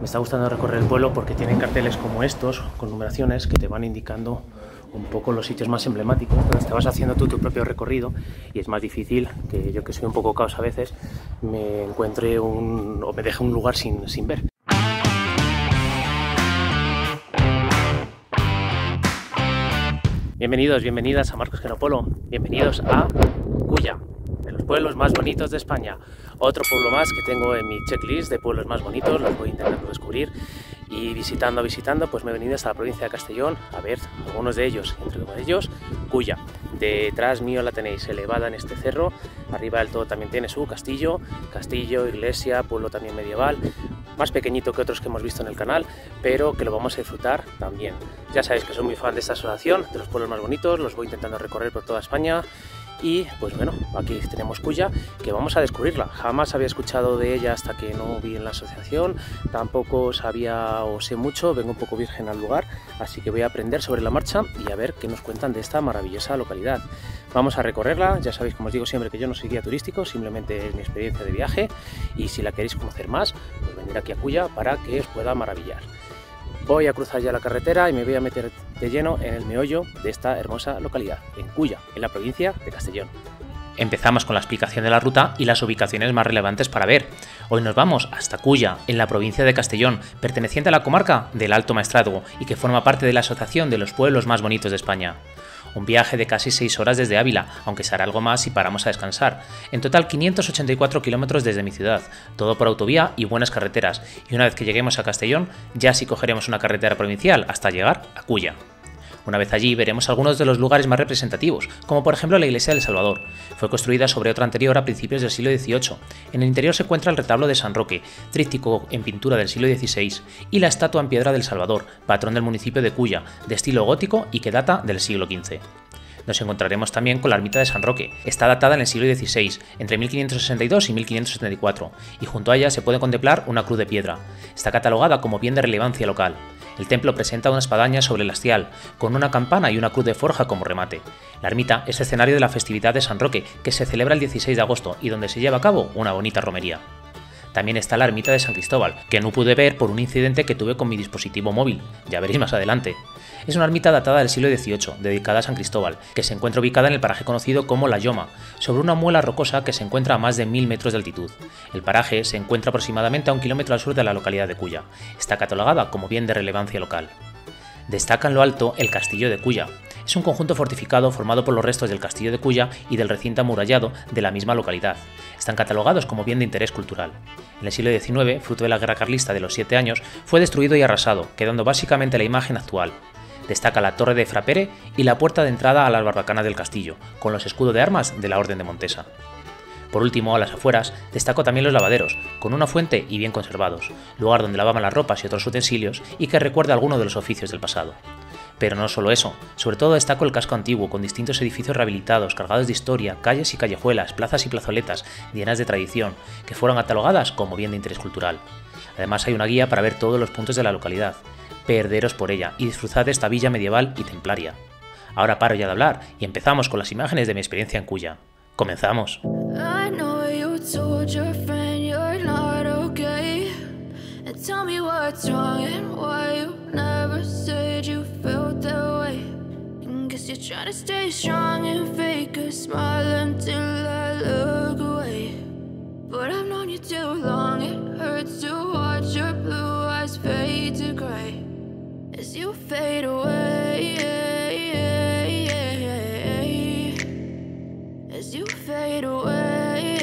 Me está gustando recorrer el pueblo porque tienen carteles como estos, con numeraciones que te van indicando un poco los sitios más emblemáticos. Entonces te vas haciendo tú tu propio recorrido y es más difícil que yo, que soy un poco caos a veces, me encuentre o me deje un lugar sin ver. Bienvenidos, bienvenidas a Marcos Genopolo, bienvenidos a Culla, de los pueblos más bonitos de España. Otro pueblo más que tengo en mi checklist de pueblos más bonitos, los voy intentando descubrir y visitando, pues me he venido hasta la provincia de Castellón a ver algunos de ellos, entre ellos Culla. Detrás mío la tenéis elevada en este cerro, arriba del todo también tiene su castillo, iglesia, pueblo también medieval, más pequeñito que otros que hemos visto en el canal, pero que lo vamos a disfrutar también. Ya sabéis que soy muy fan de esta asociación, de los pueblos más bonitos, los voy intentando recorrer por toda España. Y pues bueno, aquí tenemos Culla, que vamos a descubrirla. Jamás había escuchado de ella hasta que no vi en la asociación, tampoco sabía o sé mucho, vengo un poco virgen al lugar, así que voy a aprender sobre la marcha y a ver qué nos cuentan de esta maravillosa localidad. Vamos a recorrerla, ya sabéis, como os digo siempre, que yo no soy guía turístico, simplemente es mi experiencia de viaje, y si la queréis conocer más, pues venir aquí a Culla para que os pueda maravillar. Voy a cruzar ya la carretera y me voy a meter de lleno en el meollo de esta hermosa localidad, en Culla, en la provincia de Castellón. Empezamos con la explicación de la ruta y las ubicaciones más relevantes para ver. Hoy nos vamos hasta Culla, en la provincia de Castellón, perteneciente a la comarca del Alto Maestrazgo y que forma parte de la Asociación de los Pueblos Más Bonitos de España. Un viaje de casi 6 horas desde Ávila, aunque será algo más si paramos a descansar. En total 584 kilómetros desde mi ciudad, todo por autovía y buenas carreteras, y una vez que lleguemos a Castellón, ya sí cogeremos una carretera provincial hasta llegar a Culla. Una vez allí veremos algunos de los lugares más representativos, como por ejemplo la iglesia del Salvador. Fue construida sobre otra anterior a principios del siglo XVIII. En el interior se encuentra el retablo de San Roque, tríptico en pintura del siglo XVI, y la estatua en piedra del Salvador, patrón del municipio de Culla, de estilo gótico y que data del siglo XV. Nos encontraremos también con la ermita de San Roque. Está datada en el siglo XVI, entre 1562 y 1574, y junto a ella se puede contemplar una cruz de piedra. Está catalogada como bien de relevancia local. El templo presenta una espadaña sobre el hastial, con una campana y una cruz de forja como remate. La ermita es escenario de la festividad de San Roque, que se celebra el 16 de agosto y donde se lleva a cabo una bonita romería. También está la ermita de San Cristóbal, que no pude ver por un incidente que tuve con mi dispositivo móvil, ya veréis más adelante. Es una ermita datada del siglo XVIII, dedicada a San Cristóbal, que se encuentra ubicada en el paraje conocido como La Lloma, sobre una muela rocosa que se encuentra a más de 1000 metros de altitud. El paraje se encuentra aproximadamente a 1 kilómetro al sur de la localidad de Culla. Está catalogada como bien de relevancia local. Destaca en lo alto el castillo de Culla. Es un conjunto fortificado formado por los restos del castillo de Culla y del recinto amurallado de la misma localidad. Están catalogados como bien de interés cultural. En el siglo XIX, fruto de la guerra carlista de los 7 años, fue destruido y arrasado, quedando básicamente la imagen actual. Destaca la torre de Frapere y la puerta de entrada a las barbacanas del castillo, con los escudos de armas de la Orden de Montesa. Por último, a las afueras, destaco también los lavaderos, con una fuente y bien conservados, lugar donde lavaban las ropas y otros utensilios y que recuerda algunos de los oficios del pasado. Pero no solo eso, sobre todo destaco el casco antiguo, con distintos edificios rehabilitados, cargados de historia, calles y callejuelas, plazas y plazoletas, llenas de tradición, que fueron catalogadas como bien de interés cultural. Además hay una guía para ver todos los puntos de la localidad. Perderos por ella y disfrutad de esta villa medieval y templaria. Ahora paro ya de hablar y empezamos con las imágenes de mi experiencia en Culla. ¡Comenzamos! As you fade away, as you fade away.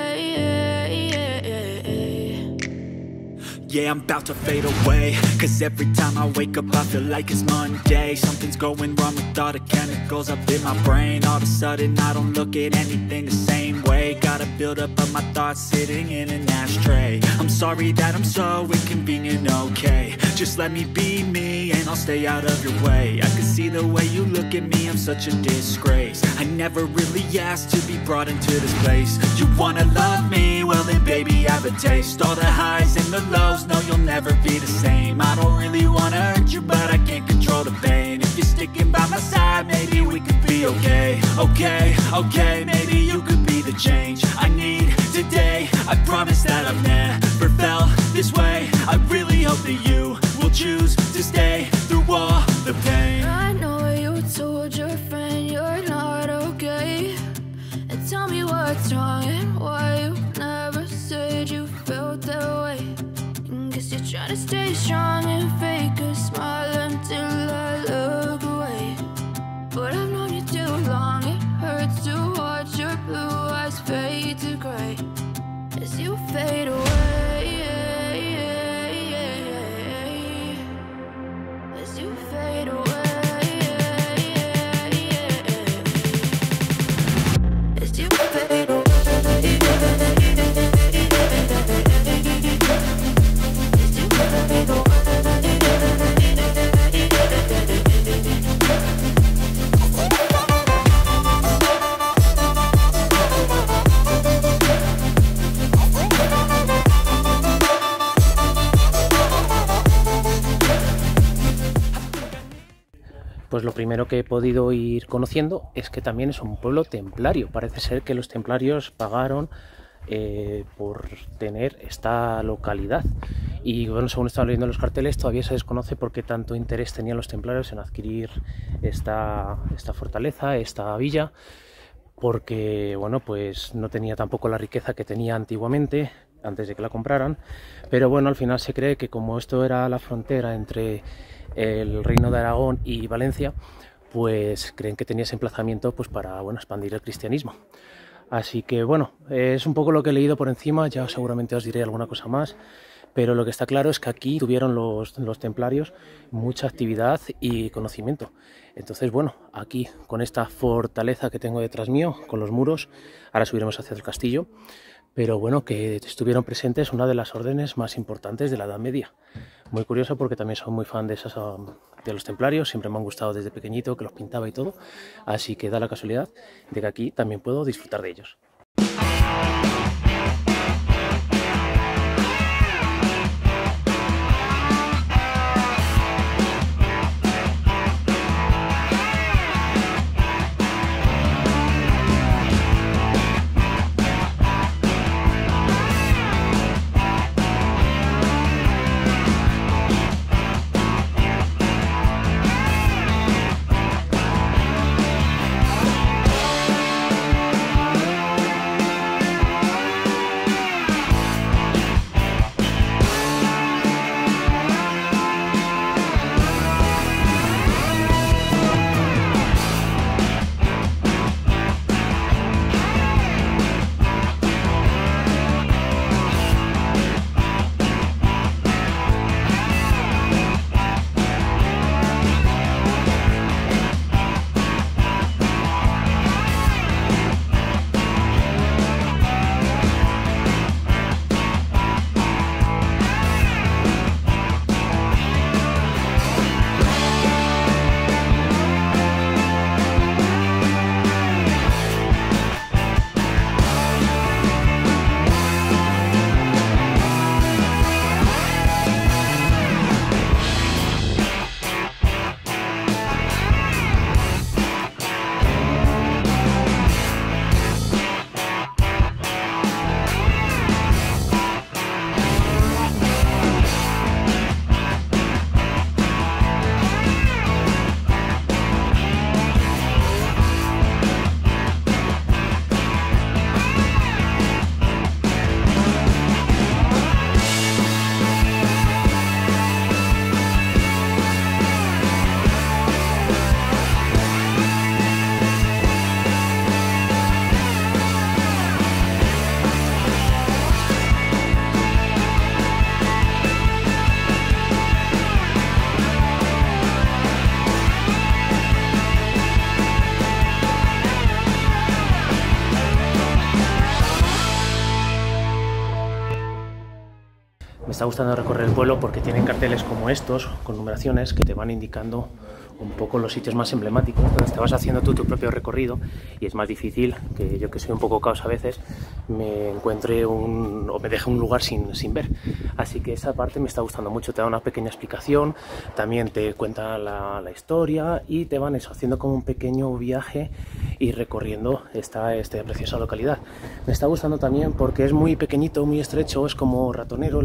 Yeah, I'm about to fade away, cause every time I wake up I feel like it's Monday. Something's going wrong with all the chemicals up in my brain. All of a sudden I don't look at anything the same way. Gotta build up of my thoughts sitting in an ashtray. I'm sorry that I'm so inconvenient, okay. Just let me be me and I'll stay out of your way. I can see the way you look at me, I'm such a disgrace. I never really asked to be brought into this place. You wanna love me? Well then baby have a taste. All the highs and the lows, no you'll never be the same. I don't really wanna hurt you but I can't control the pain. If you're sticking by my side, maybe we could be okay. Okay, maybe you could be the change I need today. I promise that I've never felt this way. I really hope hope that you will choose to stay through all the pain. I know you told your friend you're not okay, and tell me what's wrong and why you never said you felt that way. Guess you're trying to stay strong and fake a smile until I look away. But I've known you too long, it hurts to watch your blue eyes fade to gray as you fade away. As you fade away. As you fade away. Pues lo primero que he podido ir conociendo es que también es un pueblo templario. Parece ser que los templarios pagaron por tener esta localidad. Y bueno, según estaba leyendo los carteles, todavía se desconoce por qué tanto interés tenían los templarios en adquirir esta fortaleza, esta villa, porque bueno, pues no tenía tampoco la riqueza que tenía antiguamente, antes de que la compraran. Pero bueno, al final se cree que como esto era la frontera entre el Reino de Aragón y Valencia, pues creen que tenía ese emplazamiento pues para, bueno, expandir el cristianismo. Así que bueno, es un poco lo que he leído por encima, ya seguramente os diré alguna cosa más, pero lo que está claro es que aquí tuvieron los templarios mucha actividad y conocimiento. Entonces bueno, aquí con esta fortaleza que tengo detrás mío, con los muros, ahora subiremos hacia el castillo, pero bueno, que estuvieron presentes una de las órdenes más importantes de la Edad Media. Muy curioso porque también soy muy fan de los templarios, siempre me han gustado desde pequeñito, que los pintaba y todo, así que da la casualidad de que aquí también puedo disfrutar de ellos. Me está gustando recorrer el pueblo porque tienen carteles como estos, con numeraciones, que te van indicando un poco los sitios más emblemáticos. Entonces te vas haciendo tú tu propio recorrido y es más difícil que yo, que soy un poco caos a veces, me encuentre o me deje un lugar sin ver. Así que esa parte me está gustando mucho, te da una pequeña explicación, también te cuenta la historia y te van haciendo como un pequeño viaje y recorriendo esta preciosa localidad. Me está gustando también porque es muy pequeñito, muy estrecho, es como ratonero, las calles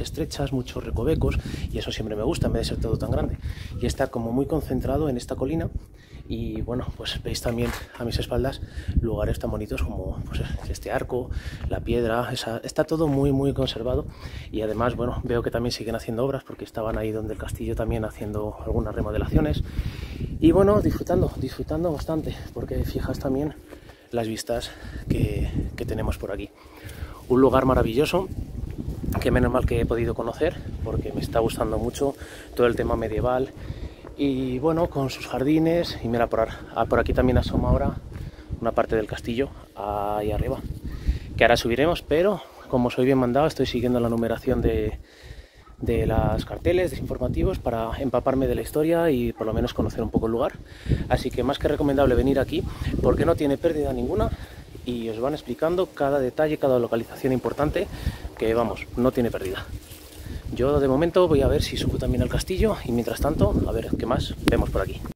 estrechas, muchos recovecos, y eso siempre me gusta en vez de ser todo tan grande. Y está como muy concentrado en esta colina. Y bueno, pues veis también a mis espaldas lugares tan bonitos como pues, este arco, la piedra, está todo muy conservado. Y además, bueno, veo que también siguen haciendo obras porque estaban ahí donde el castillo también haciendo algunas remodelaciones. Y bueno, disfrutando bastante, porque fijas también las vistas que tenemos por aquí. Un lugar maravilloso, que menos mal que he podido conocer, porque me está gustando mucho todo el tema medieval. Y bueno, con sus jardines, y mira, por aquí también asoma ahora una parte del castillo, ahí arriba, que ahora subiremos, pero como soy bien mandado, estoy siguiendo la numeración de las carteles, de informativos, para empaparme de la historia y por lo menos conocer un poco el lugar. Así que más que recomendable venir aquí, porque no tiene pérdida ninguna, y os van explicando cada detalle, cada localización importante, que vamos, no tiene pérdida. Yo de momento voy a ver si subo también al castillo y mientras tanto, a ver qué más vemos por aquí.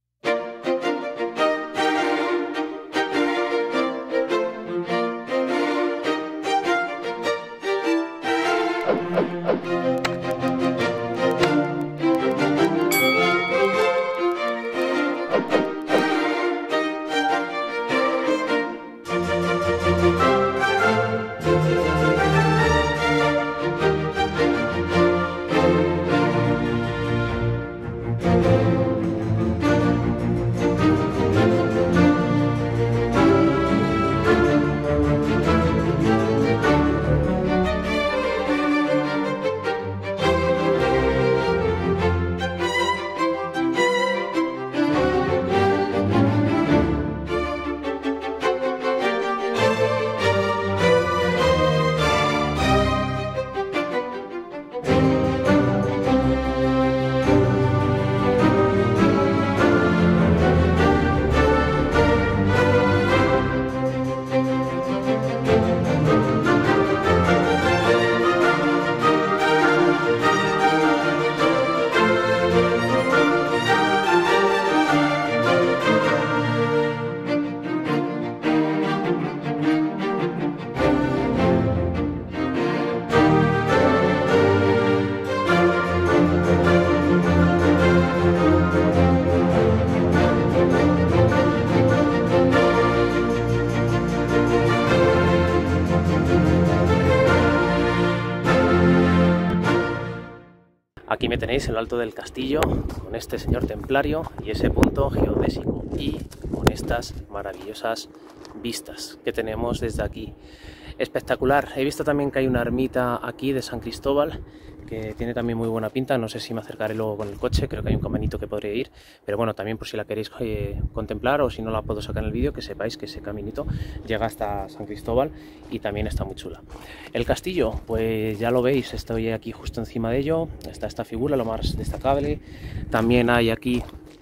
Aquí me tenéis en lo alto del castillo, con este señor templario y ese punto geodésico, y con estas maravillosas vistas que tenemos desde aquí. Espectacular. He visto también que hay una ermita aquí de San Cristóbal, que tiene también muy buena pinta. No sé si me acercaré luego con el coche, creo que hay un caminito que podría ir, pero bueno, también por si la queréis contemplar, o si no la puedo sacar en el vídeo, que sepáis que ese caminito llega hasta San Cristóbal y también está muy chula. El castillo, pues ya lo veis, estoy aquí justo encima de ello, está esta figura, lo más destacable. También hay aquí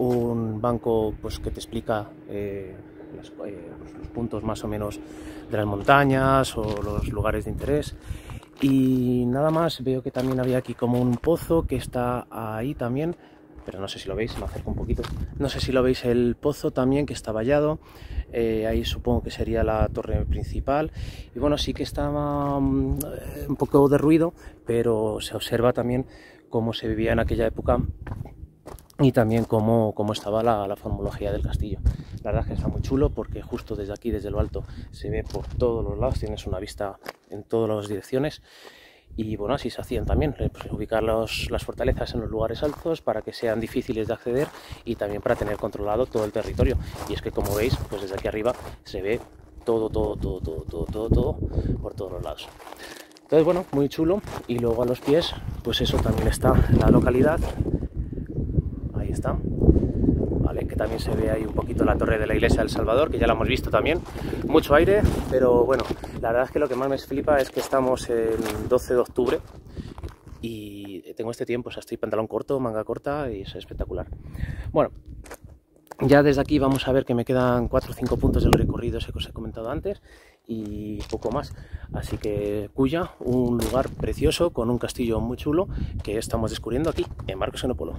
un banco pues que te explica los puntos más o menos de las montañas o los lugares de interés. Y nada más, veo que también había aquí como un pozo que está ahí también, pero no sé si lo veis, me acerco un poquito, no sé si lo veis, el pozo también que está vallado. Ahí supongo que sería la torre principal, y bueno, sí que estaba un poco de ruido, pero se observa también cómo se vivía en aquella época y también cómo estaba la formología del castillo. La verdad es que está muy chulo, porque justo desde aquí, desde lo alto, se ve por todos los lados, tienes una vista en todas las direcciones. Y bueno, así se hacían también, pues, ubicar las fortalezas en los lugares altos para que sean difíciles de acceder y también para tener controlado todo el territorio. Y es que, como veis, pues desde aquí arriba se ve todo por todos los lados. Entonces bueno, muy chulo. Y luego a los pies, pues eso, también está la localidad. Ahí está, ¿vale? Que también se ve ahí un poquito la torre de la iglesia del Salvador, que ya la hemos visto también. Mucho aire, pero bueno, la verdad es que lo que más me flipa es que estamos en 12 de octubre y tengo este tiempo, o sea, estoy pantalón corto, manga corta, y es espectacular. Bueno, ya desde aquí vamos a ver que me quedan 4 o 5 puntos del recorrido ese que os he comentado antes y poco más. Así que Culla, un lugar precioso con un castillo muy chulo que estamos descubriendo aquí en Marcos Enopolo.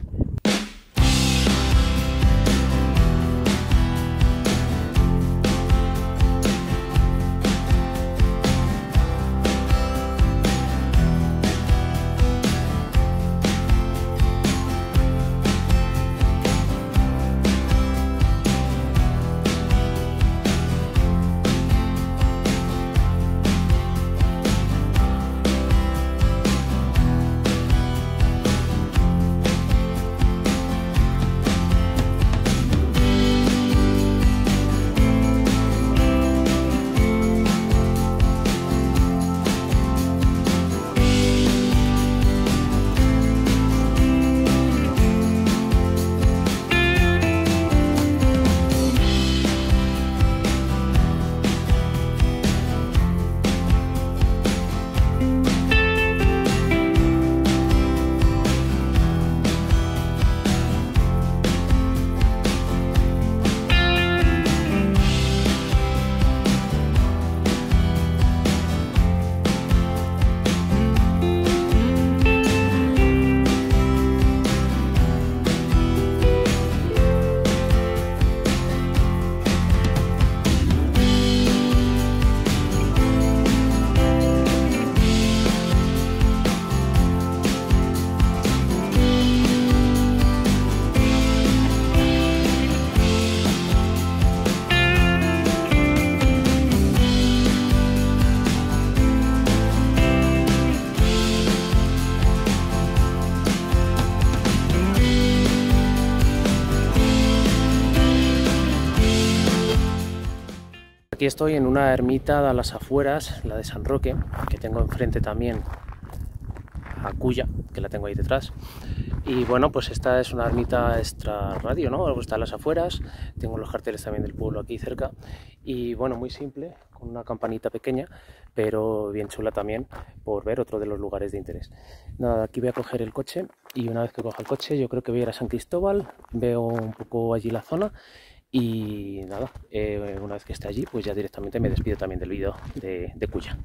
Aquí estoy en una ermita a las afueras, la de San Roque, que tengo enfrente también a Culla, que la tengo ahí detrás. Y bueno, pues esta es una ermita extra radio, ¿no? Está a las afueras, tengo los carteles también del pueblo aquí cerca. Y bueno, muy simple, con una campanita pequeña, pero bien chula también, por ver otro de los lugares de interés. Nada, aquí voy a coger el coche, y una vez que coja el coche yo creo que voy a ir a San Cristóbal, veo un poco allí la zona. Y nada, una vez que esté allí, pues ya directamente me despido también del vídeo de Culla.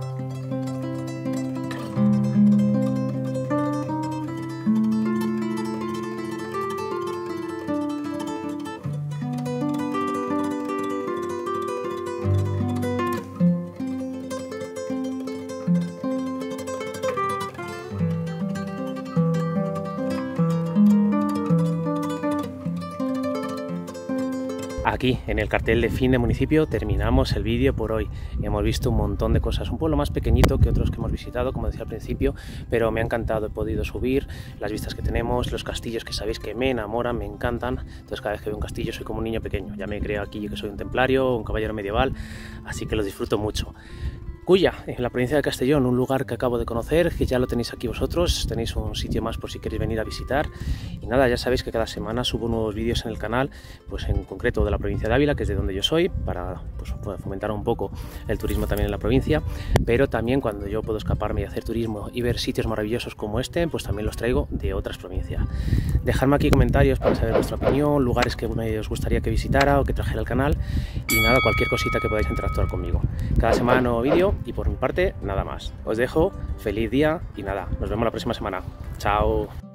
Aquí, en el cartel de fin de municipio, terminamos el vídeo por hoy. Hemos visto un montón de cosas, un pueblo más pequeñito que otros que hemos visitado, como decía al principio, pero me ha encantado, he podido subir, las vistas que tenemos, los castillos que sabéis que me enamoran, me encantan. Entonces cada vez que veo un castillo soy como un niño pequeño, ya me creo aquí que soy un templario, un caballero medieval, así que los disfruto mucho. Culla, en la provincia de Castellón, un lugar que acabo de conocer, que ya lo tenéis aquí vosotros, tenéis un sitio más por si queréis venir a visitar. Y nada, ya sabéis que cada semana subo nuevos vídeos en el canal, pues en concreto de la provincia de Ávila, que es de donde yo soy, para pues, fomentar un poco el turismo también en la provincia, pero también cuando yo puedo escaparme y hacer turismo y ver sitios maravillosos como este, pues también los traigo de otras provincias. Dejadme aquí comentarios para saber vuestra opinión, lugares que os gustaría que visitara o que trajera al canal, y nada, cualquier cosita que podáis interactuar conmigo. Cada semana nuevo vídeo. Y por mi parte, nada más. Os dejo, feliz día y nada, nos vemos la próxima semana. Chao.